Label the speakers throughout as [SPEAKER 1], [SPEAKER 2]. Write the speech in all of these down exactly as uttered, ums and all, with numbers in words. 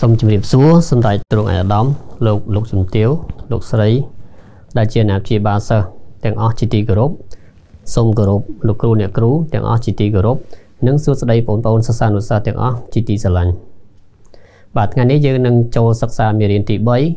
[SPEAKER 1] Xong chìm điệp xúa, xong tại trường ải đóm, lục lục chùm tiếu, lục sấy, đại chia nạp chia ba sơ, tiếng ớt chi ti group, xong group, lục cru nẹ cru, tiếng ớt chi ti group, nâng suốt đây bốn bốn sắc xa nụ xa tiếng ớt chi ti xa lành. Và ngày nay dương nâng châu sắc xa mì riêng tỷ bấy,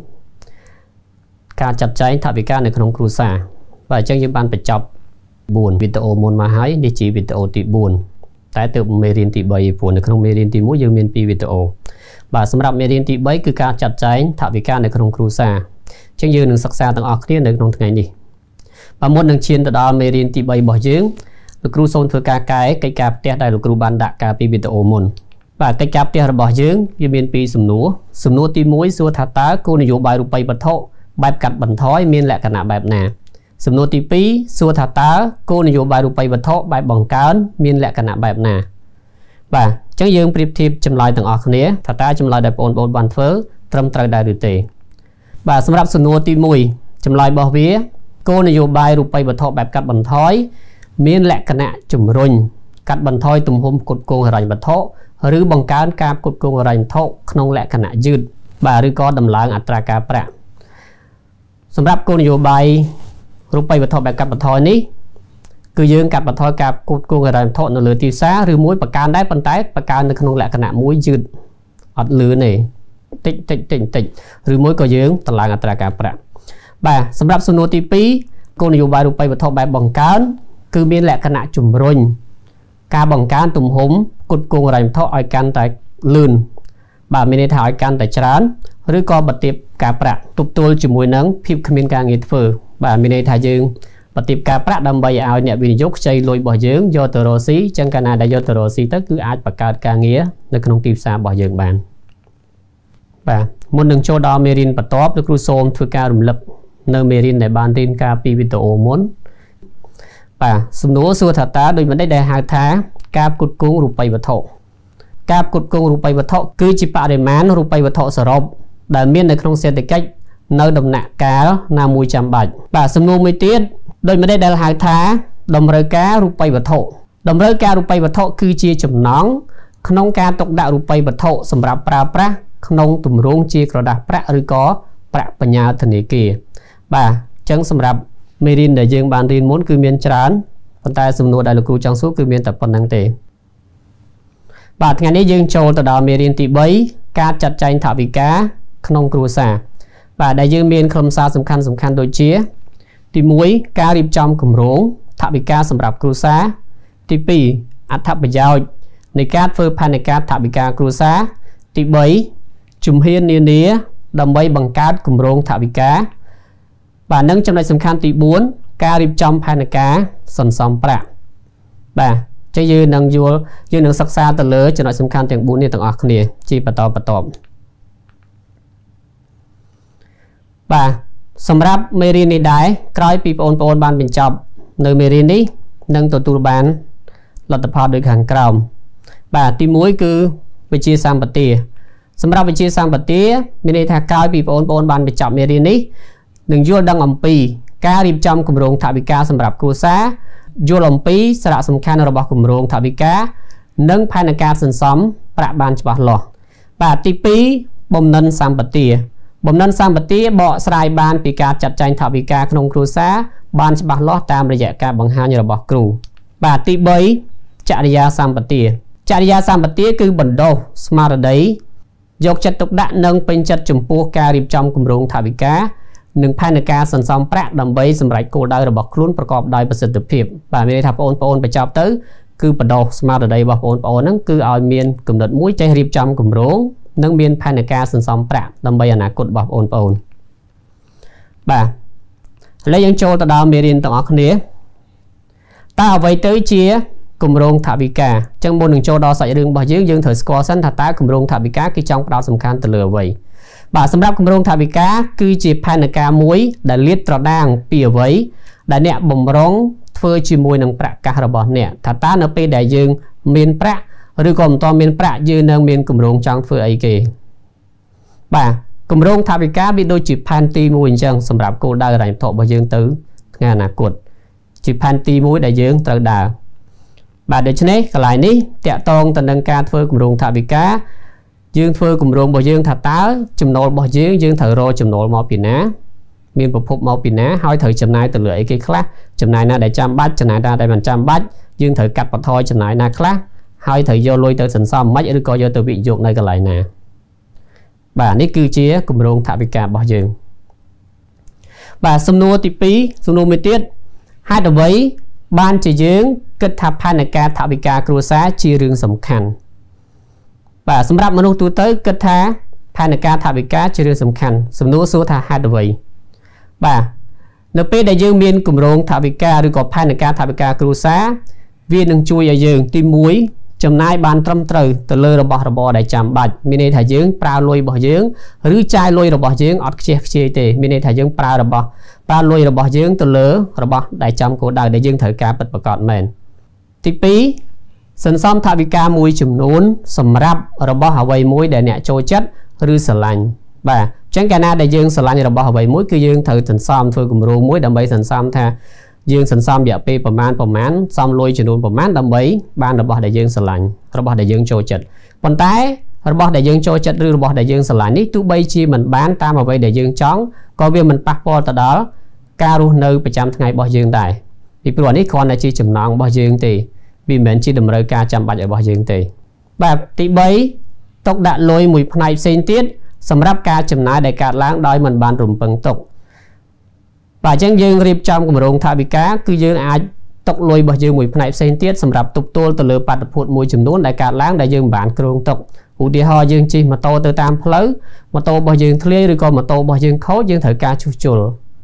[SPEAKER 1] ca chặt cháy thả vì ca này không cru xa, và chân dương ban phải chọc buồn video môn mà hãy đi chỉ video tỷ buồn, tại từ mì riêng tỷ bấy phụ này không mì riêng tỷ mũi dương miền pi video. Vàสำหรับ merin ទី 3 គឺការចាត់ចែងថវិកានៅក្នុងគ្រួសារអញ្ចឹងយើងនឹងសិក្សាទាំងអស់គ្នានៅក្នុងថ្ងៃនេះបាទមុននឹងឈានទៅដល់ merin ទី 3 របស់យើងលោកគ្រូសូមធ្វើការកែកិច្ចការផ្ទះដែលលោកគ្រូបានដាក់កាលពីវីដេអូមុនបាទកិច្ចការផ្ទះរបស់យើងវាមានពីរសំណួរសំណួរទី 1 សួរថាតើគោលនយោបាយរូបិយវត្ថុបែបកាត់បន្ថយមានលក្ខណៈបែបណាសំណួរទី 2 សួរថាតើគោលនយោបាយរូបិយវត្ថុបែបបង្កើនមានលក្ខណៈបែបណាបាទអញ្ចឹងយើងប្រៀបធៀបចម្លើយទាំងអស់គ្នាថាតើចម្លើយដែលបងប្អូនបានធ្វើត្រឹមត្រូវដែរឬទេបាទសម្រាប់សំណួរទី 1 ចម្លើយរបស់វាគោលនយោបាយរូបិយវត្ថុបែបកាត់បន្ថយមានលក្ខណៈជំរុញកាត់បន្ថយទំហំផ្គត់ផ្គង់ហិរញ្ញវត្ថុឬបង្កើនការផ្គត់ផ្គង់ហិរញ្ញវត្ថុក្នុងលក្ខណៈយឺតបាទឬក៏ដំឡើងអត្រាការប្រាក់សម្រាប់គោលនយោបាយរូបិយវត្ថុបែបកាត់បន្ថយនេះគឺយើងកាត់បន្ថយការផ្គត់ផ្គង់ហិរញ្ញវត្ថុនៅលើទីផ្សារឬមួយបង្កើនដែរប៉ុន្តែបង្កើននៅក្នុងលក្ខណៈមួយយឺតអត់លឿនទេតិចតិចតិចតិចឬមួយក៏យើងតម្លើងអត្រាការប្រាក់បាទសម្រាប់សំណួរទី 2 គោលនយោបាយរូបិយវត្ថុបែបបង្កើនគឺមានលក្ខណៈជំរុញការបង្កើនទំហំផ្គត់ផ្គង់ហិរញ្ញវត្ថុឲ្យកាន់តែលឿនបាទមានន័យថាឲ្យកាន់តែច្រើនឬក៏បន្ទាបការប្រាក់ទប់ទល់ជាមួយនឹងភាពគ្មានការងារធ្វើបាទមានន័យថាយើងបន្ទាបការប្រាក់ដើម្បីឲ្យអ្នកវិនិយោគខ្ចីលុយរបស់យើងយកទៅរកស៊ីចឹងកាលណាដែលយកទៅរកស៊ីទៅគឺអាចបង្កើតការងារនៅក្នុងទីផ្សាររបស់យើងបានបាទមុននឹងចូលដល់មេរៀនបន្ទាប់លោកគ្រូសូមធ្វើការរំលឹកនៅមេរៀនដែលបានរៀនកាលពីវីដេអូមុនបាទសំណួរសួរថាតើដូចមិនដែលហៅថាការផ្គត់ផ្គង់រូបិយវត្ថុការផ្គត់ផ្គង់រូបិយវត្ថុគឺជាបរិមាណរូបិយវត្ថុសរុបដែលមាននៅក្នុងសេដ្ឋកិច្ចនៅដំណាក់កាលណាមួយចាំបាច់បាទសំណួរមួយទៀតដោយមិនដែលហៅថាតម្រូវការរូបិយវត្ថុតម្រូវការរូបិយវត្ថុគឺជាចំណង់ក្នុងការទុកដាក់រូបិយវត្ថុសម្រាប់ប្រើប្រាស់ក្នុងទម្រង់ជាក្រដាសប្រាក់ឬក៏ប្រាក់បញ្ញើធនាគារបាទអញ្ចឹងសម្រាប់មេរៀនដែលយើងបានរៀនមុនគឺមានច្រើនប៉ុន្តែសំណួរដែលលោកគ្រូចង់សួរគឺមានតែប៉ុណ្្នឹងទេបាទថ្ងៃនេះយើងចូលទៅដល់មេរៀនទី 3 ការចាត់ចែងថវិកាក្នុងគ្រួសារបាទដែលយើងមានខ្លឹមសារសំខាន់សំខាន់ដូចជាទី 1 ការរៀបចំគម្រោងថវិកាសម្រាប់គ្រួសារទី 2 អត្ថប្រយោជន៍នៃការធ្វើផែនការថវិកាគ្រួសារទី 3 ជំហាននានាដើម្បីបង្កើតគម្រោងថវិកាបាទនិងចំណុចសំខាន់ទី 4 ការរៀបចំផែនការសន្សំប្រាក់បាទចឹងយើងនឹងយល់យើងនឹងសិក្សាទៅលើចំណុចសំខាន់ទាំង 4 នេះទាំងអស់គ្នាជាបន្តបន្ទាប់បាទសម្រាប់មេរៀននេះដែរក្រោយពីបងប្អូនបានបញ្ចប់នៅមេរៀននេះនឹងទទួលបានលទ្ធផលដូចខាងក្រោមបាទទី 1 គឺវិជ្ជាសម្បទាសម្រាប់វិជ្ជាសម្បទាមានន័យថាក្រោយពីបងប្អូនបានបញ្ចប់មេរៀននេះនឹងយល់ដឹងអំពីការរៀបចំគម្រោងថវិកាសម្រាប់គ្រួសារយល់អំពីសារៈសំខាន់របស់គម្រោងថវិកានិងផែនការសន្សំប្រាក់បានច្បាស់លាស់បាទទី 2 បំណិនសម្បទាបំណិនសម្បទាបកស្រាយបានពីការចាត់ចែងថវិកាក្នុងគ្រួសារបានច្បាស់លាស់តាមរយៈការបង្ហាញរបស់គ្រូបាទទី 3 ចរិយាសម្បទាចរិយាសម្បទាគឺបណ្ដុះស្មារតីយកចិត្តទុកដាក់និងពេញចិត្តចំពោះការរៀបចំគម្រោងថវិកានិងផែនការសន្សំប្រាក់ដើម្បីសម្រេចគោលដៅរបស់ខ្លួនប្រកបដោយប្រសិទ្ធភាពបាទមានន័យថាបងប្អូនបញ្ចប់ទៅគឺបណ្ដុះស្មារតីរបស់បងប្អូនហ្នឹងគឺឲ្យមានគំនិតមួយចេះរៀបចំគម្រោងនិងមានផែនការសន្សំប្រាក់ដើម្បីអនាគតរបស់បងប្អូនបាទឥឡូវយើងចូលទៅដល់មេរៀនទាំងអស់គ្នាតើអ្វីទៅជាគម្រោងថវិកាអញ្ចឹងមុននឹងចូលដល់សាច់រឿងរបស់យើងយើងត្រូវស្គាល់សិនថាតើគម្រោងថវិកាគឺចង់ផ្ដោតសំខាន់ទៅលើអ្វីបាទសម្រាប់គម្រោងថវិកាគឺជាផែនការមួយដែលលាតត្រដាងពីអ្វីដែលអ្នកបំរុងធ្វើជាមួយនឹងប្រាក់កាសរបស់អ្នកថាតើនៅពេលដែលយើងមានប្រាក់ឬក៏មិនតមានប្រាក់យើងនឹងមានគម្រោងចង់ធ្វើអីគេបាទគម្រោងថវិកាវាដូចជាផែនទីមួយអញ្ចឹងសម្រាប់គោលដៅហិរញ្ញវត្ថុរបស់យើងទៅថ្ងៃអនាគតជាផែនទីមួយដែលយើងត្រូវដើរបាទដូច្នេះកន្លែងនេះតាក់ទងទៅនឹងការធ្វើគម្រោងថវិកា dương phơi cùng rong bảo dương thà tá chùm nồi bảo dương dương thở rồi chùm nồi màu pin ná miền bột phục màu pin ná hỏi thời chùm này từ lưỡi cái khác chùm này na để trăm bát chùm này ra đây bằng trăm bát dương thở cắt vào thôi chùm này na khác hỏi thời vô lôi tới sần xong mấy đứa coi vô từ bị dụng này cái lại nè bà ní cư chia cùng rong thả bị cả bảo dương bà xung nô tí pí xung nô mê tiết hai đầu vấy ban chỉ dương kết thập hai nè ca thả bị cả cua xá chia rương sầm khăn bà xâmรับmanu tu tới kết thá hai nè ca thả bị cả chia rương sầm khăn xung nô số thả hai đầu vấy bà nếu pê đại dương miền cùng rong thả bị cả rồi có hai nè ca thả bị cả cua xá viên đừng chui ở dương tim muối chấm nai ban trâm trời từ lơ rồi bỏ rồi bỏ đại chạm bạch mini thải dương prao lôi bỏ dương rứ chai lôi rồi bỏ dương ọt che che tê mini thải dương prao rồi bỏ prao lôi rồi bỏ dương từ lơ rồi bỏ đại chạm cổ đời đại dương thời cá bật bật cọt mền tí pí sân xóm thả bị ca mùi chùm nún sầm rap rồi bỏ hào vây muối để nhẹ trôi chất rứ sờ lạnh bà tránh cả na đại dương sờ lạnh rồi bỏ hào vây muối cứ dương thời sân xóm thôi cùng rô muối đầm bấy sân xóm tha dương sân xóm dạ piประมาณ ประมาณ xóm lôi chùm nún ประมาณ đầm bấy ban rồi bỏ đại dương sờ lạnh rồi bỏ đại dương trôi chất còn tái rồi bỏ đại dương trôi chất rồi bỏ đại dương sờ lạnh ní tu bay chi mình bán tam vào vây đại dương chóng có việc mình bắt po từ đó ca ru nơiประจำ ngày bỏ dương đại vì bữa ní còn là chi chùm nòng bỏ dương thì vì mình chỉ đầm rơi ca chăm bạch ở bỏ dương thì và tí bấy tốc đã lôi mùi này xin tiết sầm ráp ca chùm nái để cạt láng đói mình bàn rùm bằng tục và chẳng dương riêng trong của rồng thả bị cá cứ dương ai tốc lôi bỏ dương mùi này xin tiết sầm ráp tục tô từ lửa bạt phụt mùi chùm nón để cạt láng để dương bản krong tục ủ đi ho dương chi mà tô từ tam phớ mà tô bỏ dương thlia rồi còn mà tô bỏ dương khấu dương thời ca chu chul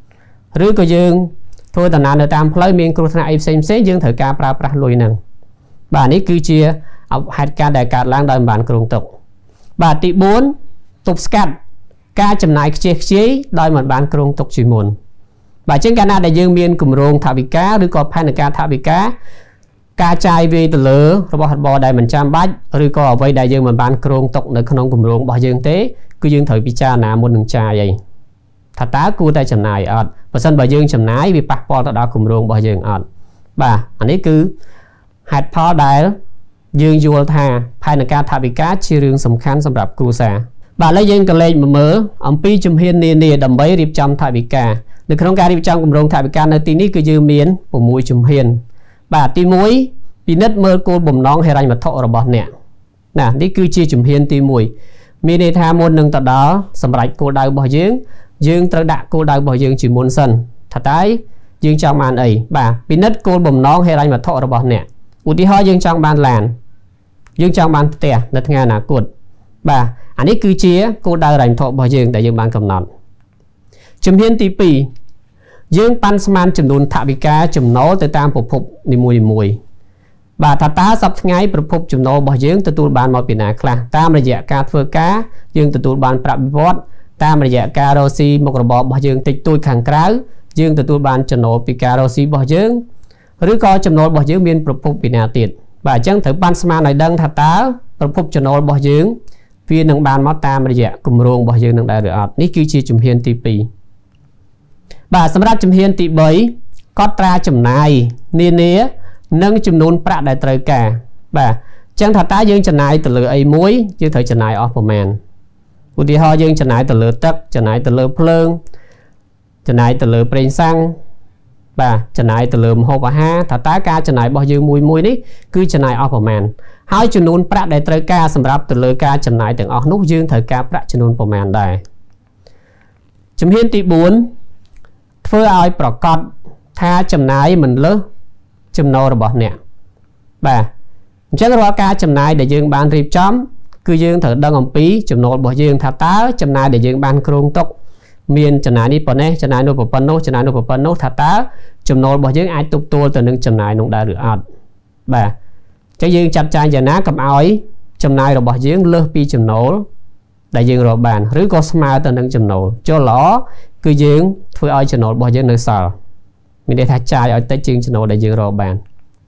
[SPEAKER 1] rưỡi của dương thôi tận nào tam phớ miền krong này xem xét dương thời ca pra pra lôi năng bà ní cứ chia học hạt ca đại cát lang đời bản krong tục bà tỷ bốn tục scat ca chấm này chia chia đời một bản krong tục chỉ muốn bà trên ca đại dương miền cùng rong thả bị cáឬក៏ផែនការថាវិការការចាយវាទៅលើរបស់របរដែលមិនចាំបាច់ឬក៏អ្វីដែលយើងមិនបានក្រងទុកនៅក្នុងគម្រោងរបស់យើងទេគឺយើងត្រូវពិចារណាមុននឹងចាយអីថាតើគួរតែចំណាយអត់បើសិនបើយើងចំណាយវាប៉ះពាល់ទៅដល់គម្រោងរបស់យើងអត់បាទអានេះគឺហេតុផលដែលយើងយល់ថាផែនការថាវិការជារឿងសំខាន់សម្រាប់គ្រួសារបាទឥឡូវយើងក៏លេខមកមើលអំពីជំហាននានាដើម្បីរៀបចំថាវិការនៅក្នុងការរៀបចំគម្រោងថវិកានៅទីនេះគឺយើងមានsáuជំហានបាទទីមួយពិនិត្យមើលគោលបំណងហិរញ្ញវត្ថុរបស់អ្នកណានេះគឺជាជំហានទីមួយមានន័យថាមុននឹងទៅដល់សម្រេចគោលដៅរបស់យើងយើងត្រូវដាក់គោលដៅរបស់យើងជាមុនសិនថាតើយើងចង់បានអីបាទពិនិត្យគោលបំណងហិរញ្ញវត្ថុរបស់អ្នកឧទាហរណ៍យើងចង់បានឡានយើងចង់បានផ្ទះនៅថ្ងៃអនាគតបាទអានេះគឺជាគោលដៅហិរញ្ញវត្ថុរបស់យើងដែលយើងបានកំណត់ជំហានទីពីរយើងប៉ាន់ស្មានចំនួនថវិកាចំណូលទៅតាមប្រភពនីមួយៗបាទថាតើសប្តាហ៍ថ្ងៃប្រភពចំណូលរបស់យើងទទួលបានមកពីណាខ្លះតាមរយៈការធ្វើការយើងទទួលបានប្រាក់បៀវត្សតាមរយៈការរកស៊ីមុខរបររបស់យើងតិចតួចខាងក្រៅយើងទទួលបានចំណូលពីការរកស៊ីរបស់យើងឬក៏ចំណូលរបស់យើងមានប្រភពពីណាទៀតបាទអញ្ចឹងត្រូវប៉ាន់ស្មានឲ្យដឹងថាតើប្រភពចំណូលរបស់យើងវានឹងបានមកតាមរយៈគម្រោងរបស់យើងនឹងដែរឬអត់នេះគឺជាជំហានទីពីរបាទសម្រាប់ជំហានទីបីកត់ត្រាចំណាយនានានិងចំនួនប្រាក់ដែលត្រូវការបាទអញ្ចឹងថាតើយើងចំណាយទៅលើអីមួយយើងត្រូវចំណាយអស់ប្រមាណឧទាហរណ៍យើងចំណាយទៅលើទឹកចំណាយទៅលើភ្លើងចំណាយទៅលើប្រេងសាំងបាទចំណាយទៅលើម្ហូបអាហារថាតើការចំណាយរបស់យើងមួយមួយនេះគឺចំណាយអស់ប្រមាណហើយចំនួនប្រាក់ដែលត្រូវការសម្រាប់ទៅលើការចំណាយទាំងអស់នោះយើងត្រូវការប្រាក់ចំនួនប្រមាណដែរជំហានទីបួនធ្វើឲ្យប្រកាសថាចំណាយមិនលើសចំណូលរបស់អ្នកបាទអញ្ចឹងរាល់ការចំណាយដែលយើងបានរៀបចំគឺយើងត្រូវដឹងអំពីចំណូលរបស់យើងថាតើចំណាយដែលយើងបានគ្រោងទុកមានចំណាយនេះប៉ុណ្ណេះចំណាយនោះប៉ុណ្ណោះចំណាយនោះប៉ុណ្ណោះថាតើចំណូលរបស់យើងអាចទប់ទល់ទៅនឹងចំណាយនោះដែរឬអត់បាទអញ្ចឹងយើងចាត់ចែងយ៉ាងណាកុំឲ្យចំណាយរបស់យើងលើសពីចំណូលដែលយើងរកបានឬក៏ស្មើទៅនឹងចំណូលចូលល្អគឺយើងធ្វើឲ្យចំណូលរបស់យើងនៅសល់មានន័យថាចាយឲ្យតិចជាងចំណូលដែលយើងរកបាន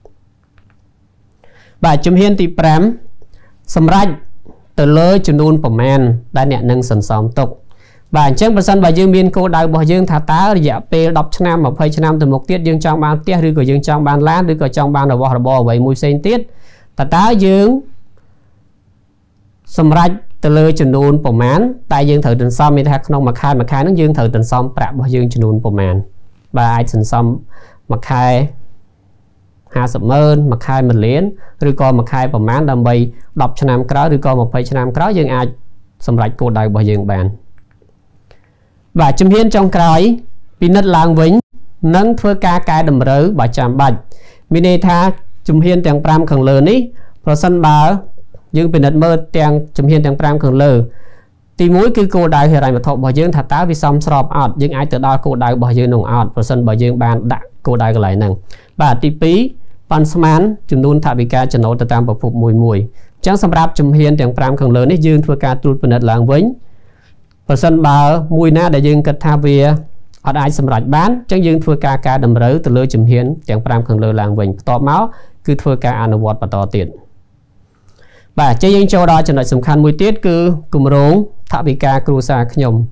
[SPEAKER 1] បាទជំហានទីប្រាំសម្រាប់ទៅលើចំនួនប្រមាណដែលអ្នកនឹងសន្សំទុកបាទអញ្ចឹងបើសិនបើយើងមានគោលដៅរបស់យើងថាតើរយៈពេលដប់ឆ្នាំម្ភៃឆ្នាំទៅមុខទៀតយើងចង់បានផ្ទះឬក៏យើងចង់បានឡានឬក៏ចង់បានរបស់របរអ្វីមួយផ្សេងទៀតតើតើយើងសម្រាប់ từ lời chừng nôn của mán tại dương thử tình xong mình thạc nông mà khai mà khai nó dương thử tình xong bạc bao dương chừng nôn của mán và ai tình xong mà khai hai sập mơn mà khai mình liến rồi còn mà khai của mán đầm bay đọc cho nam cáo rồi còn một phẩy cho nam cáo dương ai xong lại cô đại bao dương bàn và chấm hiến trong cái pin đất làng vĩnh nâng thưa ca cái đầm rớ bà chạm bạch mình tha chấm hiến tiếng pram khẩn lớn ý rồi sân bà dương pin đất mơ tiếng chấm hiến tiếng pram khẩn lớn thì mỗi cái cô đại hiện tại mà thọ bảo dương thật tá vì xong sọp ọt nhưng ai từ đó cô đại bảo dương nồng ọt rồi sân bảo dương bàn đã cô đại cái lại năng và tí pí pan sman chấm nôn thả bị ca chấn nổ từ tam bảo phục mùi mùi chẳng sầm ráp chấm hiến tiếng pram khẩn lớn ý dương thưa ca tụt pin đất làng vĩnh rồi sân bà mùi na để dương cất tha về ở ai sầm rạch bán chẳng dương thưa ca ca đầm rớ từ lơ chấm hiến tiếng pram khẩn lớn làng vĩnh tọt máu cứ thưa ca ăn vọt và to tiền và chơi dương châu đó cho nó sầm khăn mùi tiết cứ cùng rốn thả bị ca cruza nhom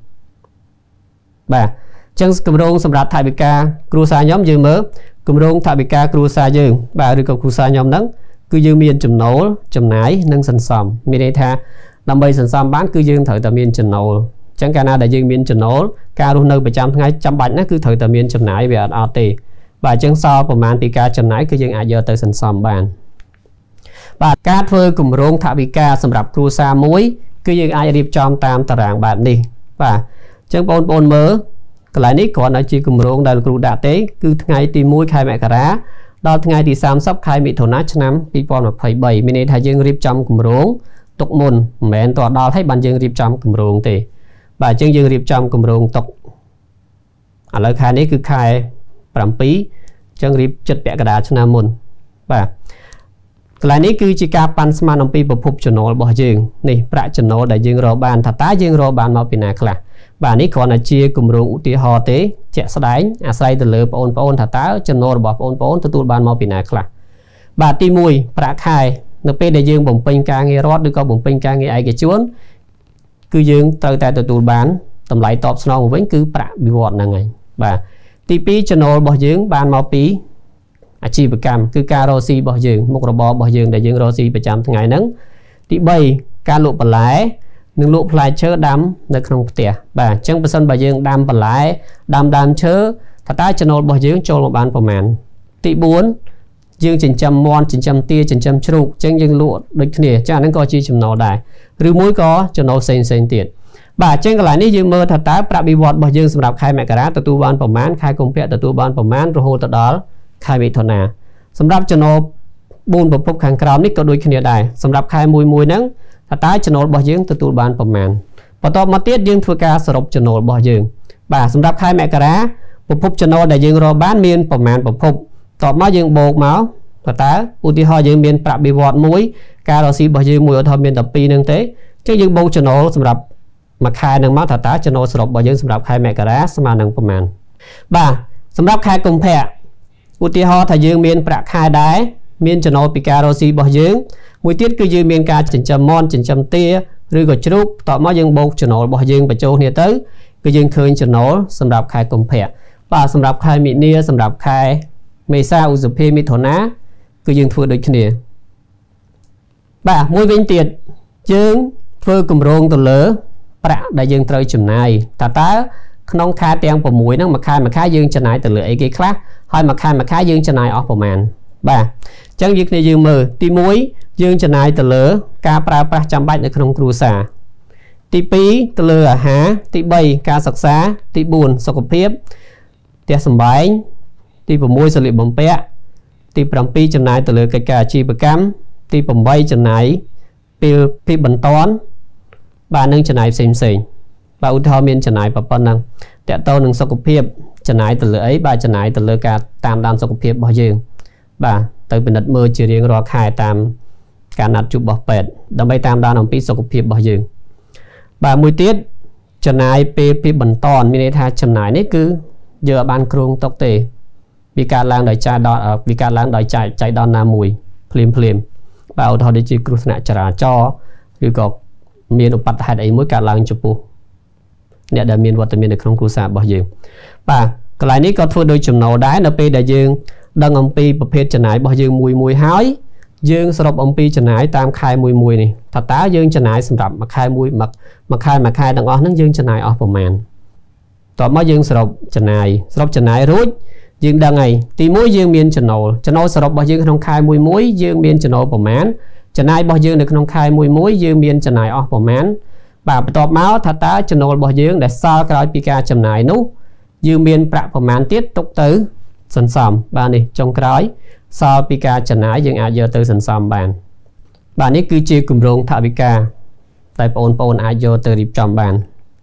[SPEAKER 1] và chẳng cùng rốn sầm rạch thả bị ca cruza nhóm dương mớ cùng rốn thả bị ca cruza dương và được cầu cruza nhóm nắng cứ dương miên chấm nấu chấm nái nâng sần sòm miên tha làm bây sần sòm bán cứ dương thở tầm miên chấm nấu chẳng cả na đại dương miên chấm nấu ca luôn nơi bảy trăm ngày trăm bánh nó cứ thở tầm miên chấm nái về ở tì và chẳng so của màn bị ca chấm nái cứ dương ai giờ tới sần sòm bàn và cá phơi cùng rong thả bị ca sầm rạp cru sa muối cứ dương ai điệp trong tam tà ràng bạn đi và chẳng bồn bồn mớ cái lại nít còn ở chỉ cùng rong đại cru đã tế cứ ngày thì muối khai mẹ cả đá đó ngày thì sam sắp khai bị thổ nát năm bị bòn một phẩy bảy mình thay dương điệp trong cùng rong tục môn mẹ tọa đó thấy bàn dương điệp trong cùng rong thì và chân dương điệp trong cùng rong tục ở lời khai nít cứ khai bẩm pí chân điệp chất bẹ cả đá năm môn và lạiนี้คือจิกาปันสมานองปีประพบชนอบ่ยิงนี่ประชนอได้ยิงรอบานถ้าตายิงรอบานมาเป็นนาคละบานนี้ขอนาเชียกลุ่มโรงอุติหอเตเจสไลน์อาศัยตะเลือปอนปอนถ้าตาชนอบ่ปอนปอนตัวตัวบานมาเป็นนาคละบาตีมวยประคายนักเป็นได้ยิงบ่มเป็นการเงยรอดหรือก็บ่มเป็นการเงยไอเกจวนคือยิงเติร์แต่ตัวตัวบานตำไหลตอบสนองเว้นคือประบิวอดนั่งไงบาตีปีชนอบ่ยิงบานมาปีอาชีพกรรมคือการโรซีบ่ยืงมุกระบบ่ยืงได้ยืงโรซีประจำทั้งไงนั้นที่ใบการลุปลายหนึ่งลุปลายเชื้อดำในขนมเตี๋ยบ่จังเปอร์เซ็นต์บ่ยืงดำปลายดำดำเชื้อถ้าตาจะโนบ่ยืงโจลบานประมาณที่บุญยืงจินจำมอนจินจำเตี้ยจินจำชรุกจังยืงลุโดยเนี่ยจากนั้นก็จีจำนอได้หรือมุ้ยก็จะโนเซนเซนเตียบ่าจังกหลายนี้ยืงเมื่อถ้าตาปรับบิวอดบ่ยืงสำหรับใครแม่กระตัวตัวบานประมาณใครกงเปียตัวตัวบานประมาณโรโฮตดอลใครมีทนาสำหรับชนอบูนประพบขังกราวนี่ก็โดยขณะได้สำหรับใครมวยมวยนั้นถ้าตายชนอบ่ยืงตัวตัวบานประมาณพอต่อมาเตี้ยยืงធ្វើការសរុបชนอบ่ยืงបាទសម្រាប់ខែមករាប្រភពชนอដែលយើងរកបានមានប្រមាណប្រភពតបមកយើងបូកមកបើតើឧទាហរណ៍យើងមានប្រាក់បៀវត្សមួយការរកស៊ីរបស់យើងមួយឧទាហរណ៍មានតែពីរនឹងទេចឹងយើងបូកชนอសម្រាប់មួយខែនឹងមកថាតើชนอសរុបរបស់យើងសម្រាប់ខែមករាស្មើនឹងប្រមាណបាទសម្រាប់ខែកុម្ភៈឧទាហរណ៍ថាយើងមានប្រាក់ខែដែរមានចំណូលពីការរកស៊ីរបស់យើងមួយទៀតគឺយើងមានការចិញ្ចឹមមាន់ចិញ្ចឹមទាឬក៏ជ្រូកតមកយើងបូកចំណូលរបស់យើងបញ្ចូលគ្នាទៅគឺយើងឃើញចំណូលសម្រាប់ខែកុម្ភៈបាទសម្រាប់ខែមិនិនាសម្រាប់ខែមេសាឧសភាមិថុនាគឺយើងធ្វើដូចគ្នាបាទមួយវិញទៀតយើងធ្វើគម្រោងទៅលើប្រាក់ដែលយើងត្រូវចំណាយតើតើក្នុងខែទាំង៦ហ្នឹងមួយខែមួយខែយើងចំណាយទៅលើអីគេខ្លះហើយមួយខែមួយខែយើងចំណាយអស់ប្រមាណបាទអញ្ចឹងយើងគ្នាយើងមើលទីមួយយើងចំណាយទៅលើការប្រើប្រាស់ចាំបាច់នៅក្នុងគ្រួសារទីពីរទៅលើអាហារទីបីការសិក្សាទីបួនសុខភាពផ្ទះសម្បែងទី៦សម្លៀកបំពាក់ទី៧ចំណាយទៅលើកិច្ចការអាជីវកម្មទី៨ចំណាយពេលពីបន្ទាន់បាទនឹងចំណាយផ្សេងផ្សេងបាទឧទាហរណ៍មានចំណាយប៉ុណ្ណឹងតើតើនឹងសុខភាពចំណាយទៅលើអីបាទចំណាយទៅលើការតាមដានសុខភាពរបស់យើងបាទទៅពិនិត្យមើលជារៀងរាល់ខែតាមការណាត់ជួបរបស់ពេទ្យដើម្បីតាមដានអំពីសុខភាពរបស់យើងបាទមួយទៀតចំណាយពេលពីបន្តមានន័យថាចំណាយនេះគឺយើងអាចបានគ្រោងទុកទេវាកើតឡើងដោយចាយដល់វាកើតឡើងដោយចាយចៃដន្យណាមួយភ្លាមភ្លាមបាទឧទាហរណ៍ដូចជាគ្រោះថ្នាក់ចរាចរណ៍ឬក៏មានឧបទ្ទហេតុអីមួយកើតឡើងចំពោះអ្នកដែលមានវត្តមាននៅក្នុងគ្រួសាររបស់យើងបាទកន្លែងនេះក៏ធ្វើដោយចំណូលដែរនៅពេលដែលយើងដឹងអំពីប្រភេទចំណាយរបស់យើងមួយមួយហើយ dương sập ông pi chấn ái tam khai mùi mùi này thật tá dương chấn ái sầm đập mà khai mùi mặc mà khai mà khai đằng ó nâng dương chấn ái ó của mànต่อมาdương sập chấn ái sập chấn ái rút dương đằng này tí mũi dương miên chấn nổ chấn nổ sập bao dương không khai mùi mũi dương miên chấn nổ của màn chấn ái bao dương được không khai mùi mũi dương miên chấn ái ó của màn bàต่อmáu thật tá chấn nổ bao dương để sao cái pika chấn ái nú dương miên bạ của màn tiết tục tới sần sầm ba này trong cái sao pika chấn ái dương ai giờ tới sần sầm bàn bànนี้คือជាគម្រោងថវិកាតែបងប្អូនអាចយកទៅរៀបចំបាន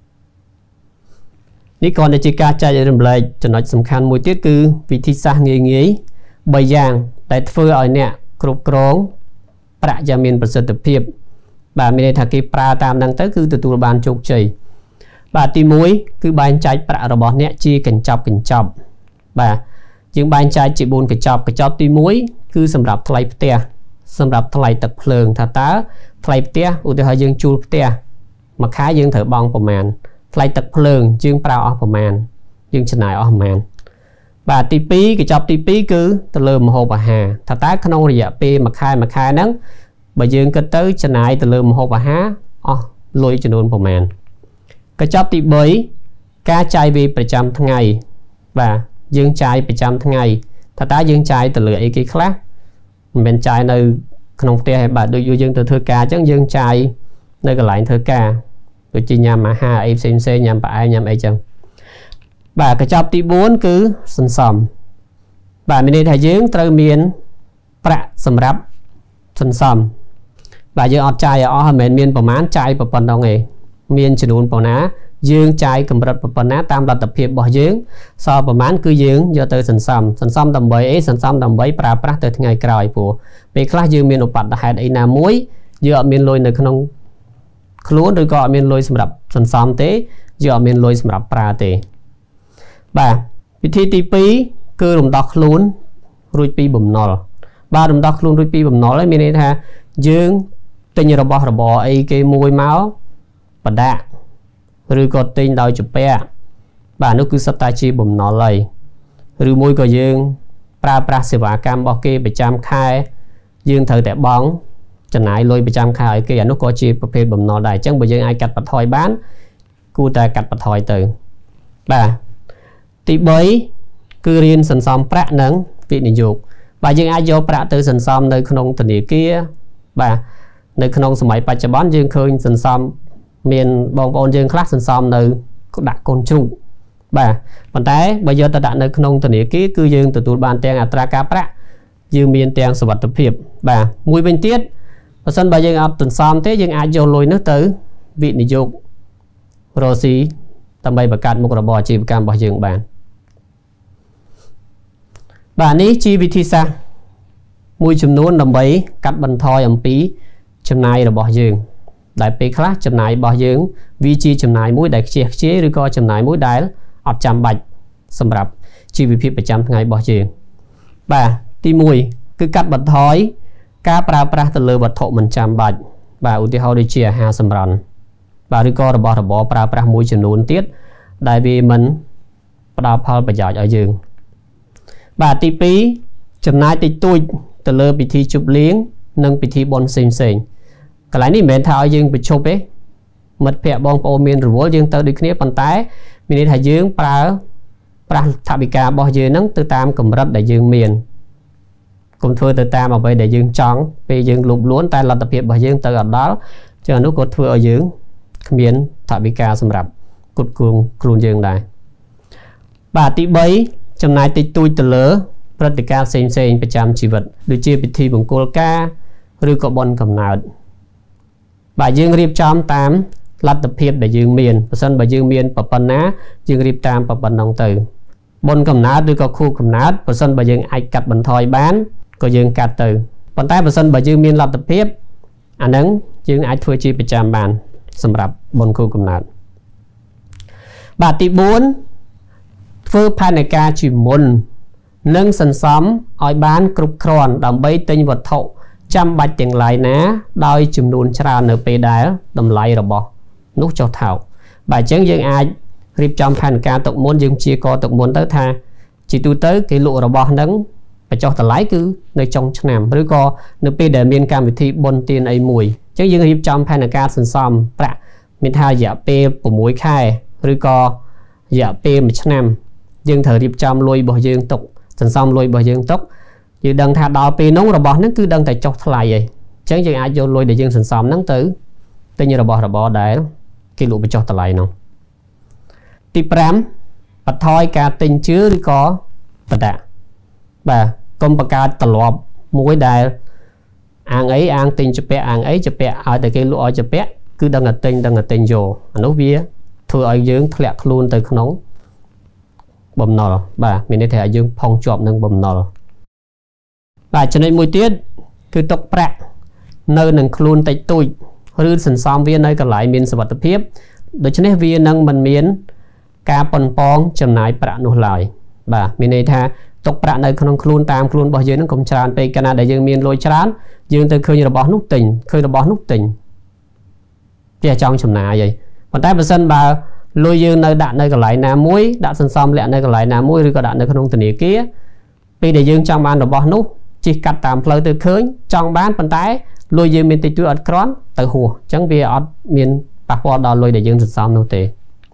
[SPEAKER 1] នេះcònតែជាការចែករំលែកចំណុចសំខាន់មួយទៀតគឺវិធីសាស្ត្រងាយងាយបីយ៉ាងដែលធ្វើឲ្យអ្នកគ្រប់គ្រងប្រាក់យ៉ាងមានប្រសិទ្ធភាពបាទមានន័យថាគេប្រើតាមហ្នឹងទៅគឺទទួលបានជោគជ័យបាទទីមួយគឺបែងចែកប្រាក់របស់អ្នកជាកញ្ចប់កញ្ចប់បាទយើងបែងចែកជាបួនកញ្ចប់កញ្ចប់ទីមួយគឺសម្រាប់ថ្លៃផ្ទះសម្រាប់ថ្លៃទឹកភ្លើងថាតើថ្លៃផ្ទះឧទាហរណ៍យើងជួលផ្ទះមួយខែយើងត្រូវបង់ប្រមាណថ្លៃទឹកភ្លើងយើងប្រើអស់ប្រមាណយើងចំណាយអស់ប្រមាណបាទទីពីរកញ្ចប់ទីពីរគឺទៅលើម្ហូបអាហារថាតើក្នុងរយៈពេលមួយខែមួយខែហ្នឹងបើយើងគិតទៅចំណាយទៅលើម្ហូបអាហារអស់លុយចំនួនប្រមាណកញ្ចប់ទីបីការចាយវាយប្រចាំថ្ងៃបាទយើងចាយប្រចាំថ្ងៃថាតើយើងចាយទៅលើអីគេខ្លះមិនមែនចាយនៅក្នុងផ្ទះឯបាទដូចយើងទៅធ្វើការអញ្ចឹងយើងចាយនៅកន្លែងធ្វើការដូចជាញ៉ាំអាហារអីផ្សេងផ្សេងញ៉ាំផ្អែមញ៉ាំអីចឹងបាទកញ្ចប់ទីបួនគឺសន្សំបាទមានន័យថាយើងត្រូវមានប្រាក់សម្រាប់សន្សំបាទយើងអត់ចាយឲ្យអស់មិនមែនមានប្រមាណចាយប៉ុណ្ណឹងទេមានចំនួនប៉ុណ្ណាយើងចាយកម្រិតប៉ុណ្ណាតាមលទ្ធភាពរបស់យើងសល់ប្រមាណគឺយើងយកទៅសន្សំសន្សំដើម្បីអីសន្សំដើម្បីប្រើប្រាស់ទៅថ្ងៃក្រោយព្រោះពេលខ្លះយើងមានឧបទ្ទហេតុអីណាមួយយើងអត់មានលុយនៅក្នុងខ្លួនឬក៏អត់មានលុយសម្រាប់សន្សំទេយើងអត់មានលុយសម្រាប់ប្រើទេបាទវិធីទីពីរគឺរំដោះខ្លួនរួចពីបំណុលបាទរំដោះខ្លួនរួចពីបំណុលហើយមានន័យថាយើងទិញរបស់របរអីគេមួយមកបដាក់ឬក៏ទិញដោយជំពាក់បាទនោះគឺសុទ្ធតែជាបំណុលហើយឬមួយក៏យើងប្រើប្រាស់សេវាកម្មរបស់គេប្រចាំខែយើងត្រូវតែបង់ចំណាយលុយប្រចាំខែឲ្យគេអានោះក៏ជាប្រភេទបំណុលដែរអញ្ចឹងបើយើងអាចកាត់បន្ថយបានគួរតែកាត់បន្ថយទៅបាទទីបីគឺរៀនសន្សំប្រាក់និងវិនិយោគបាទយើងអាចយកប្រាក់ទៅសន្សំនៅក្នុងធនាគារបាទនៅក្នុងសម័យបច្ចុប្បន្នយើងឃើញសន្សំមានបងប្អូនយើងខ្លះសន្សំនៅដាក់កូនជ្រូកបាទប៉ុន្តែបើយកទៅដាក់នៅក្នុងធនាគារគឺយើងទទួលបានទាំងអត្រាការប្រាក់យើងមានទាំងសុវត្ថិភាពបាទមួយវិញទៀតបើសិនបើយើងអត់សន្សំទេយើងអាចយកលុយនោះទៅវិនិយោគរកស៊ីដើម្បីបង្កើតមុខរបរអាជីវកម្មរបស់យើងបានបាទនេះជាវិធីសាស្ត្រមួយចំនួនដើម្បីកាត់បន្ថយអំពីចំណាយរបស់យើងដែលពេលខ្លះចំណាយរបស់យើងវាជាចំណាយមួយដែលខ្ជិះខ្ជាយឬក៏ចំណាយមួយដែលអត់ចាំបាច់សម្រាប់ជីវភាពប្រចាំថ្ងៃរបស់យើងបាទទីមួយគឺកាត់បន្ថយការប្រើប្រាស់ទៅលើវត្ថុមិនចាំបាច់បាទឧទាហរណ៍ដូចជាអាហារសម្រន់បាទឬក៏របស់របរប្រើប្រាស់មួយចំនួនទៀតដែលវាមិនផ្ដល់ផលប្រយោជន៍ឲ្យយើងបាទទីពីរចំណាយតិចតួចទៅលើពិធីជប់លៀងនិងពិធីបុណ្យផ្សេងៗកន្លែងនេះមិនមែនថាឲ្យយើងប្រជប់ទេមិត្តភ័ក្តិបងប្អូនមានរវល់យើងទៅដូចគ្នាប៉ុន្តែមានន័យថាយើងប្រើប្រាស់ថវិការបស់យើងហ្នឹងទៅតាមកម្រិតដែលយើងមានកុំធ្វើទៅតាមអ្វីដែលយើងចង់ពេលយើងលូបលួនតែលទ្ធភាពរបស់យើងទៅអត់ដល់ចឹងអានោះក៏ធ្វើឲ្យយើងគ្មានថវិកាសម្រាប់គុតគួងខ្លួនយើងដែរបាទទីបីចំណាយតិចតួចទៅលើព្រឹត្តិការណ៍ផ្សេងផ្សេងប្រចាំជីវិតដូចជាពិធីមង្គលការឬក៏បុណ្យកំណើតបាទយើងរៀបចំតាមលទ្ធភាពដែលយើងមានបើសិនបើយើងមានប៉ុណ្ណាយើងរៀបតាមប៉ុណ្ណឹងទៅបុណ្យកំណើតឬក៏ខួបកំណើតបើសិនបើយើងអាចកាត់បន្ថយបានក៏យើងកាត់ទៅប៉ុន្តែបើសិនបើយើងមានលទ្ធភាពអាហ្នឹងយើងអាចធ្វើជាប្រចាំបានសម្រាប់បុណ្យខួបកំណើតបាទទីបួនធ្វើផែនការជាមុននិងសន្សំឲ្យបានគ្រប់គ្រាន់ដើម្បីទិញវត្ថុចាំបាច់ទាំងឡាយណាដោយចំនួនច្រើននៅពេលដែលតម្លៃរបស់នោះចុះថោកបាទអញ្ចឹងយើងអាចរៀបចំផែនការទុកមុនយើងជាកទុកមុនទៅថាជាទូទៅគេលក់របស់ហ្នឹង và cho tờ lái cứ nơi trong năm rồi có nơi p để miền cam thì bồn tiền ấy mùi chứ dương hiệp trong hay là ca sân xóm bạ miền tha dạ p của mũi khai rồi có dạ p một năm dương thời hiệp trong lôi bỏ dương tục sân xóm lôi bỏ dương tục như đằng thà đào p nóng rồi bỏ nó cứ đằng tại chọc lại vậy chứ dương ai vô lôi để dương sân xóm nắng tử tự nhiên là bỏ là bỏ đấy cái lũ bị cho tờ lại nó tiếp rám và thôi cả tình chứa đi có và đã và công bạc cả tờ lọp mỗi đài ăn ấy ăn tình cho bé ăn ấy cho bé ở tại cái lũ cho bé cứ đang là tình đang là tình vô nó vía thôi ở dương lẹ luôn từ nóng bầm nọ bà mình để thể dương phong chọp nâng bầm nọ và cho nên mỗi tiết cứ tốc bạc nơi nâng luôn tại tôi rư sần xóm viên nơi còn lại miền sập tập hiếp đối cho nên viên nâng mình miền ca pon pong chầm nái bạc nô lại bà miền này tha tốc bạc nơi không luôn tam luôn bao giờ nó cũng tràn về Canada dương miền lôi tràn dương từ khơi là bỏ nút tình khơi là bỏ nút tình thì trong chầm nái vậy còn tại sân bà lôi dương nơi đạn nơi còn lại là muối đạn sần xóm lẹ nơi còn lại là muối rồi có đạn nơi không tình kia vì để dương trong ban là bỏ nút chỉ cắt tạm phơi từ khơi trong bán phần tái lôi dương miền tây tuyết ở cron từ hồ chẳng vì ở miền bắc bộ đào lôi để dương sân xóm nô tệ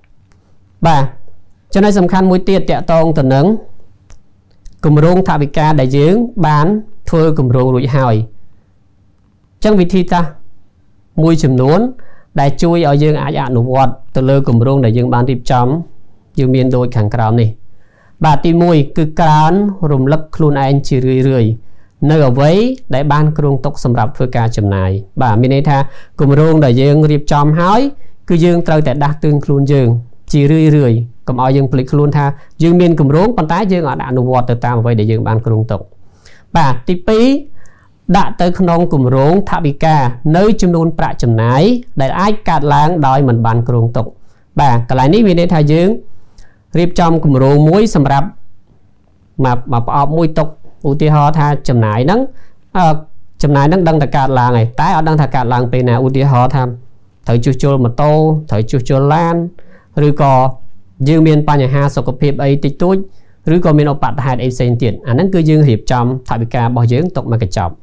[SPEAKER 1] ba cho nên sầm khăn mũi tiệt tẹt tông từ nướng cùng rong thà bị ca đại dương bán thôi cùng rong rụi hỏi chẳng vì thi ta mũi chìm nón đại chui ở dương ai ăn nụ vọt từ lơ cùng rong đại dương bán tiệp chấm dương miền đôi kháng cào này bà tim mũi cứ cán rùm lấp khuôn anh chỉ rười rười nơi ở với đại ban kêu tốc xâmรับphơi ca chấm này bà mình tha cùng rong đại dương riệp chấm hỏi cứ dương trời tại đặc tương khuôn dương chỉ rười rười cầm ao dương phịch luôn tha dương miền cùng rong bàn tay dương ở đạn nụ vọt từ tam với để dương ban kêu tốc bà tí pí đã tới khung cùng rong tháp bị ca nơi chấm nôn bạ chấm này đại ai cạt láng đòi mình ban kêu tốc bà cái này ní mình tha dương riệp chấm cùng rong muối xâmรับmà mà ở muối tốc ưu tiên họ tha chấm nải nắng chấm nải nắng đăng thà cạt làng này tái ở đăng thà cạt làng pe nào ưu tiên họ tham thời chu chu mà tô thời chu chu lan rồi có dương miền pa nhà ha sọc phép ấy tịch túi rồi có miền ở bát hai ấy sen tiền anh nắng cứ dương hiệp trong thà bị ca bỏ dưỡng tộc mà cái chọc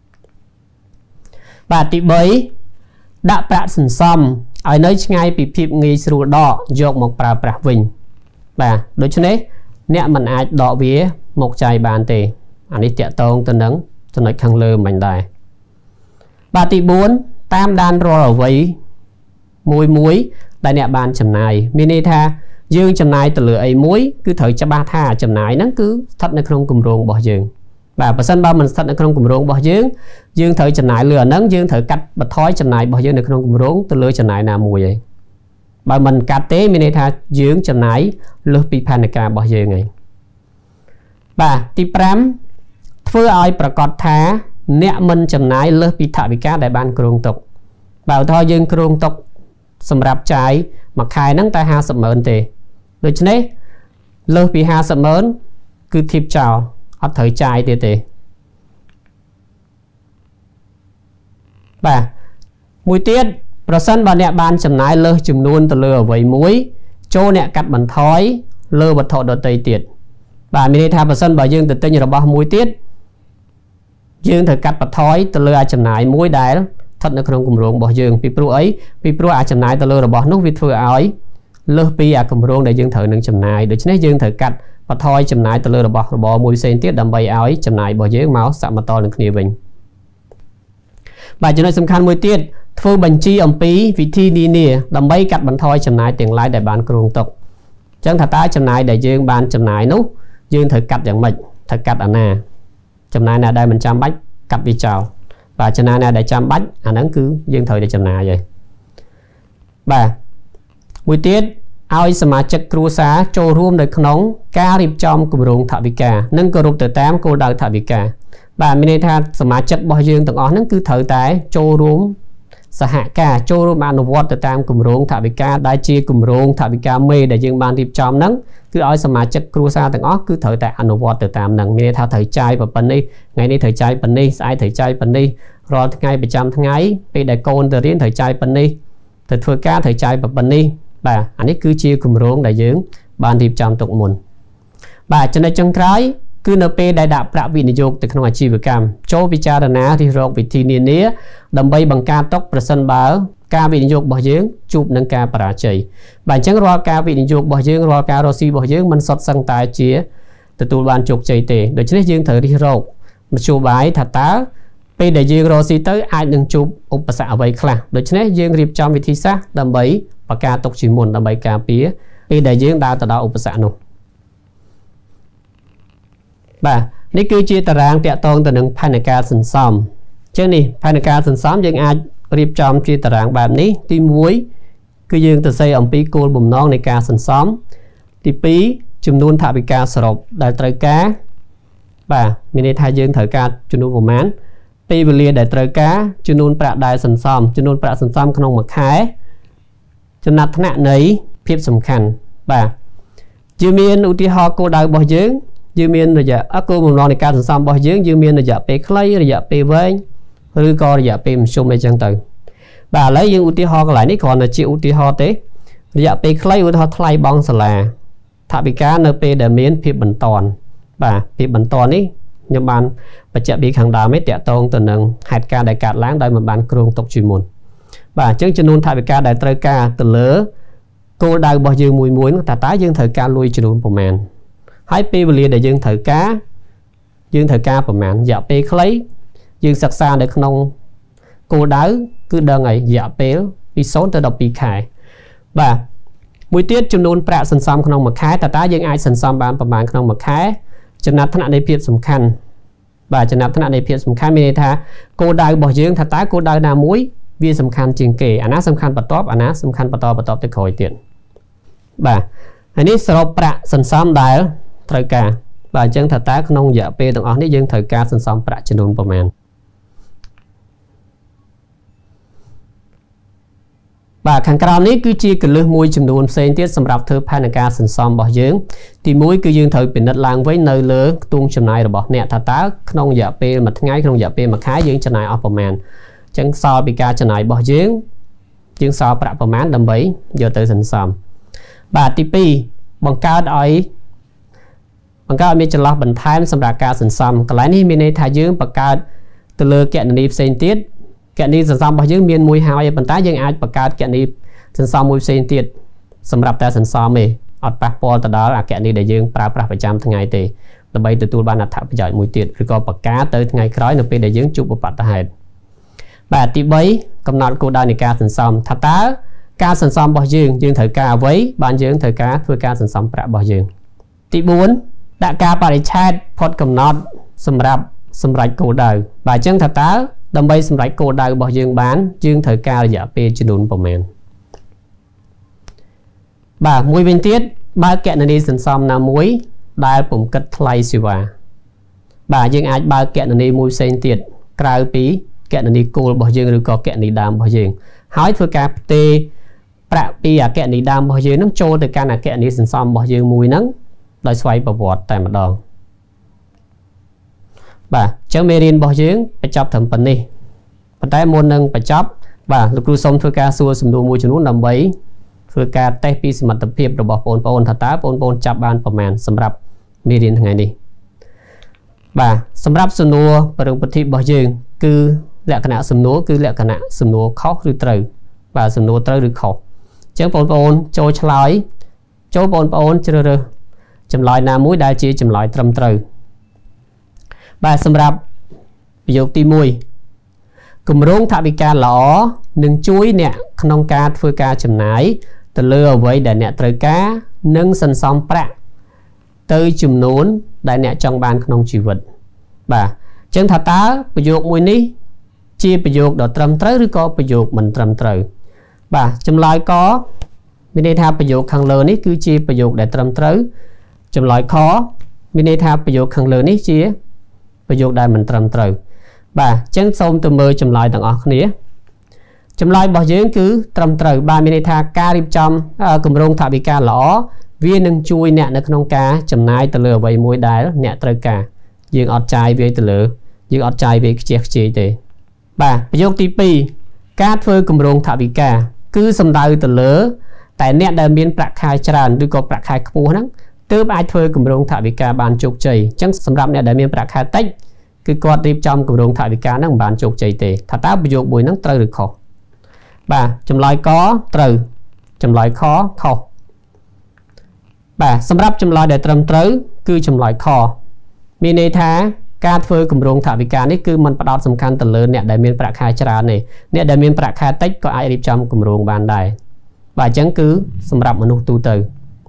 [SPEAKER 1] và tị bấy đã bạ sần xăm ở nơi ngay bị phép nghi sưu đỏ dọc một bà bà vinh và đối cho nên nè mình ai đỏ vía một chai bàn tề anh đi tẹt tông tân nắng cho nó khăng lơ mạnh đài ba tỷ bốn tam đan rồi ở với muối muối đại nè bàn chầm này mini tha dương chầm này từ lửa ấy muối cứ thời cho ba tha chầm này nó cứ thật nó không cùng ruộng bỏ dương và bà sân ba mình thật nó không cùng ruộng bỏ dương dương thời chầm này lửa nắng dương thời cắt bật thói chầm này bỏ dương được không cùng ruộng từ lửa chầm này nào mùi vậy bà mình cắt tế mini tha dương chầm này lửa bị panica bỏ dương này bà tí pram phơi aiประกอบท้าเนี่ยมันจำนายเลือกพิธาบิกาได้บ้านกรุงตกบ่าวทอยืนกรุงตกสำหรับใจมาขายนั่งแต่ห้าสิบหมื่นเตโดยเฉพาะเลือกปีห้าสิบหมื่นคือทิพย์เจ้าอัดเถยใจเตเตบ่ามุ้ยเตี้ยประสันบานเนี่ยบ้านจำนายเลือกจำนวนตัวเลือกไว้มุ้ยโจเนี่ยกัดบันทอยเลือกบันทอโดยเตยเตียดbà mình tham vào sân bảo dương từ tên như là bao muối tiết dương thời cắt bật thói từ lừa ai chầm nải muối đái thật là không cùng ruộng bảo dương vì pro ấy vì pro ai chầm nải từ lừa là bỏ nút vịt phơi ấy lừa pi à cùng ruộng để dương thời nâng chầm nải để chính dương thời cắt bật thói chầm nải từ lừa là bỏ bỏ muối sen tiết đầm bay ấy chầm nải bảo dương máu sạm mà to lên kia bình bà cho nên sầm khăn muối tiết phơi bánh chi ẩm pí vị thi đi nè đầm bay cắt bật thói chầm nải tiền lái để bán ruộng tộc chẳng thật ta chầm nải để dương bán chầm nải nút dương thời cắt dạng mệnh thời cắt ở nè chầm này là đây mình chăm bách cắt đi chào và chầm này là để chăm bách à nó cứ dương thời để chầm này vậy bà buổi tiết ai xem mà chất cua xá choរួមđược nóng cá rịp trong cùng ruộng thả bị cả nâng cơ rụt từ tám cô đào thả bị cả bà mình tha xem mà chất bao dương từng ó nó cứ thời tái choរួមxã hạ cả choរួមăn vót từ tam cùng ruộng thả bị cả đại chia cùng ruộng thả bị cả mê để dương ban rịp trong nắng cứ ở xem mà chất cua xa từng ó cứ thời tại ăn vót từ tam nắng mình tha thời trai và bần đi ngày đi thời trai bần đi ai thời trai bần đi rồi ngày bị trăm tháng ấy bị đại côn từ riêng thời trai bần đi thời phơi cá thời trai và bần đi bà anh ấy cứ chia cùng ruộng đại dương ban rịp trong tục muôn bà cho nên trong trái cứ nợ pe đại đạo bạ vị niệm dục từ trong chi về cam cho vi cha na thì rộng vị thi niên nia đầm bay bằng ca tốc present báo ca vị niệm dục bỏ dưỡng chụp nâng ca para chạy bản chất ro ca vị niệm dục bỏ dưỡng ro ca rosi bỏ dưỡng mình sót sang tài chia từ tu ban chụp chạy tề để cho nên dương thời đi rộng một chụp bài thật tá pe để dương rosi tới ai đừng chụp ốp xạ vậy khla để cho nên dương riệp trong vị thi sát đầm bay và ca tốc chỉ muốn đầm bay ca pía pe để dương đào từ đó ốp xạ nụ bàนี่คือจีตารางเตะตรงตัวหนึ่งภายในการสันซ้อมเช่นนี้ภายในการสันซ้อมยังอาจเรียบจอมจีตารางแบบนี้ที่มุ้ยคือยืนตัวใส่อมปีโกลบุ่มน้องในการสันซ้อมที่ปีจำนวนถาบิการสรุปได้ตรกาบ่ามีในทายยืนเถิดการจำนวนประมาณปีเวลีได้ตรกาจำนวนประได้สันซ้อมจำนวนประสันซ้อมขนมหมักขายจำนัดขณะไหนเพียบสำคัญบ่าจะมีอุติหอโกได้บ่ยืนยืมเงินระยะอักโกมุนรอในการสังสรรค์บ่อยยืมยืมเงินระยะเปย์คล้ายระยะเปย์เว้งหรือก็ระยะเปย์มันชมไม่จังตื่นบ่าเลยยืมอุติหอกันหลายนี่ก่อนนะจีอุติหอเตะระยะเปย์คล้ายอุติหอทลายบองสลาถ้าปีการในเปย์เดเมียนเพียบบันตอนบ่าเพียบบันตอนนี้ยามบานปัจจัยบีขังดาวไม่เตะตรงตัวหนึ่งเหตุการณ์ใดการล้างโดยมันบานกรงตกจุยมุนบ่าจึงจำนวนถ้าปีการใดตรกาตัวเลือโกดาวบ่อยยืมมวยมวยแต่ตายืมเถิดการลุยจำนวนประมาณให้ปีเวลีได้ยืนถือกายืนถือกาประมาณอย่าเปย์คล้ายยืนศักษาในขนมโกดาวคือเดินไงอย่าเปย์ปีโซนตัวดอกปีขายบ่ามวยเตี้ยจำนวนประสันซ้ำขนมหมักขายแต่ตายังไอสันซ้ำบานประมาณขนมหมักขายจะนับขณะในเพียบสำคัญบ่าจะนับขณะในเพียบสำคัญมีในท่าโกดาวบ่ยืนถ้าตาโกดาวนามุ้ยวีสำคัญจริงเก๋อันนั้นสำคัญประตอบอันนั้นสำคัญประตอบประตอบจะคอยเตียนบ่าอันนี้สรุปประสันซ้ำได้ไตรกาบ่าจังถ้าตาขนมอย่าเปย์ตรงอ๋อนี่ยังไตรกาสันซ้ำประจำนวนประมาณบ่าขังกราวนี้คือจีกันเลือกมวยจำนวนเซนเทียสำหรับเธอภายในการสันซ้ำบ่ยืงที่มวยคือยืงเธอเป็นนัดลางไว้เนยเลือกตุงจำนายระบบเนี่ยถ้าตาขนมอย่าเปย์มาทั้งไงขนมอย่าเปย์มาขายยืงจำนายออกประมาณจังซอปีกาจำนายบ่ยืงยืงซอประประมาณดำใบเยอะเตยสันซ้ำบ่าที่ปีบังการอ้อยมันก็มีจะล็อกบันท้ายสำหรับการสันซ้ำกลายนี้มีในทายยืมประกาศตะเลือแกนนีเซนติสแกนนีสันซ้ำพอยืมมีมวยหายบันท้ายยังอาจประกาศแกนนีสันซ้ำมวยเซนติสสำหรับแต่สันซ้ำเองอัดปะปอตะดาแกนนีได้ยืมปราประประจำทั้งไงเตะระบายตัวตัวบานอัฐประหยัดมวยติดหรือก็ประกาศเตยทั้งไงคล้อยในปีได้ยืมจุบปัตตาเหตุแบบที่ใบกำหนดกูได้ในการสันซ้ำถ้าตาการสันซ้ำบ่ยืมยืมเถิดการไว้บานยืมเถิดการเพื่อการสันซ้ำประบ่ยืมที่บุญดักการปริชัดพอดกำหนดสำหรับสำหรับโกดาวบ่ายจังถ้าตาดำใบสำหรับโกดาวบ่ยืงบ้านยืงเถิดการอย่าเปย์จนุนประมาณบ่ามวยเป็นเตี้ยบ่าแกะนันดีสันซ้ำนามวยได้ผมกัดไล่สิว่าบ่ายังอาจบ่าแกะนันดีมวยเซนเตี้ยกลายปีแกะนันดีโกลบ่ยืงหรือก็แกะนันดีดำบ่ยืงหายเพื่อการเตะประปีอะแกะนันดีดำบ่ยืงน้ำโจแต่การอะแกะนันดีสันซ้ำบ่ยืงมวยนั้นโดยสวายประวัติแต่มาดองบ่าเจ้าเมรินบอกยืงไปจับถึงปันนี่ปัจจัยมวลหนึ่งไปจับบ่าลูกครูสมធ្វើការសួរសំណួរមួយចំនួនដើម្បីធ្វើការតេស្តពីសមត្ថភាពរបស់បងប្អូនថាតើបងប្អូនចាប់បានប្រមាណសម្រាប់មេរៀនថ្ងៃនេះបាទសម្រាប់សំណួរប្រឹងប្រតិបរបស់យើងគឺលក្ខណៈសំណួរគឺលក្ខណៈសំណួរខុសឬត្រូវបាទសំណួរត្រូវឬខុសអញ្ចឹងបងប្អូនចូលឆ្លើយចូលបងប្អូនជ្រើសរើសចម្លើយណាមួយដែលជាចម្លើយត្រឹមត្រូវបាទសម្រាប់ប្រយោគទីមួយគម្រោងថវិកាល្អនឹងជួយអ្នកក្នុងការធ្វើការចំណាយទៅលើអ្វីដែលអ្នកត្រូវការនិងសន្សំប្រាក់ទៅចំនួនដែលអ្នកចង់បានក្នុងជីវិតបាទអញ្ចឹងថាតើប្រយោគមួយនេះជាប្រយោគដ៏ត្រឹមត្រូវឬក៏ប្រយោគមិនត្រឹមត្រូវបាទចម្លើយកមានន័យថាប្រយោគខាងលើនេះគឺជាប្រយោគដែលត្រឹមត្រូវចម្លើយខមានន័យថាប្រយោគខាងលើនេះជាប្រយោគដែលមិនត្រឹមត្រូវបាទអញ្ចឹងសូមទៅមើលចម្លើយទាំងអស់គ្នាចម្លើយរបស់យើងគឺត្រឹមត្រូវបាទមានន័យថាការរៀបចំគម្រោងថវិកាល្អវានឹងជួយអ្នកនៅក្នុងការចំណាយទៅលើអ្វីមួយដែលអ្នកត្រូវការយើងអត់ចាយវាទៅលើយើងអត់ចាយវាខ្ជះខ្ជាយទេបាទប្រយោគទីពីរការធ្វើគម្រោងថវិកាគឺសំដៅទៅលើតែអ្នកដែលមានប្រាក់ខែច្រើនឬក៏ប្រាក់ខែខ្ពស់ហ្នឹងទើបអាចធ្វើគម្រោងថវិកាបានជោគជ័យអញ្ចឹងសម្រាប់អ្នកដែលមានប្រាក់ខែតិចគឺគាត់រៀបចំគម្រោងថវិកាហ្នឹងមិនបានជោគជ័យទេថាតើប្រយោគមួយហ្នឹងត្រូវឬខុសបាទចម្លើយកត្រូវចម្លើយខខុសបាទសម្រាប់ចម្លើយដែលត្រឹមត្រូវគឺចម្លើយខមានន័យថាការធ្វើគម្រោងថវិកានេះគឺมันផ្ដោតសំខាន់ទៅលើអ្នកដែលមានប្រាក់ខែច្រើនទេអ្នកដែលមានប្រាក់ខែតិចក៏អាចរៀបចំគម្រោងបានដែរបាទអញ្ចឹងគឺសម្រាប់មនុស្សទូទៅ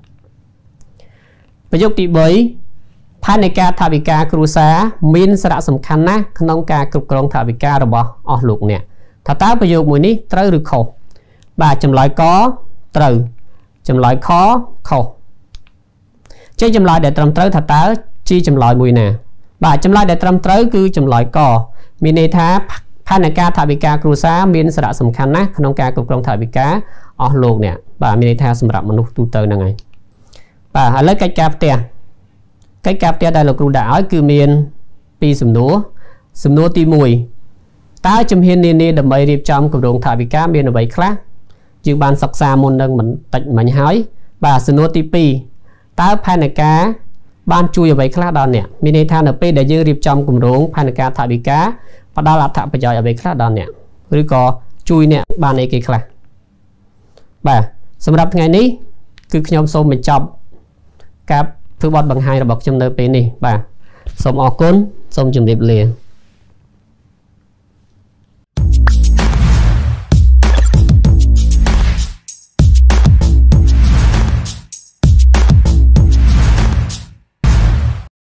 [SPEAKER 1] ប្រយោគទីបីផែនការថវិកាគ្រួសារមានសារៈសំខាន់ណាស់ក្នុងការគ្រប់គ្រងថវិការបស់អស់លោកអ្នកថាតើប្រយោគមួយនេះត្រូវឬខុសបាទចម្លើយកត្រូវចម្លើយខខុសចេញចម្លើយដែលត្រឹមត្រូវថាតើជាចម្លើយមួយណាបាទចម្លើយដែលត្រឹមត្រូវគឺចម្លើយកមានន័យថាផែនការថវិកាគ្រួសារមានសារៈសំខាន់ណាស់ក្នុងការគ្រប់គ្រងថវិកាអស់លោកអ្នកបាទមានន័យថាសម្រាប់មនុស្សទូទៅហ្នឹងហើយបាទឥឡូវកិច្ចការផ្ទះកិច្ចការផ្ទះដែលលោកគ្រូដាក់ឲ្យគឺមានពីរសំណួរសំណួរទីមួយតើជំហាននានាដើម្បីរៀបចំគម្រោងថវិកាមានអ្វីខ្លះយើងបានសិក្សាមុននឹងមិនតិចមិញហើយបាទសំណួរទីពីរតើផែនការបានជួយអ្វីខ្លះដល់អ្នកមានន័យថានៅពេលដែលយើងរៀបចំគម្រោងផែនការថវិកាផ្ដល់អត្ថប្រយោជន៍អ្វីខ្លះដល់អ្នកឬក៏ជួយអ្នកបានអីគេខ្លះបាទសម្រាប់ថ្ងៃនេះគឺខ្ញុំសូមបញ្ចប់ការធ្វើបទបង្ហាញរបស់ខ្ញុំនៅពេលនេះបាទសូមអរគុណសូមជម្រាបលា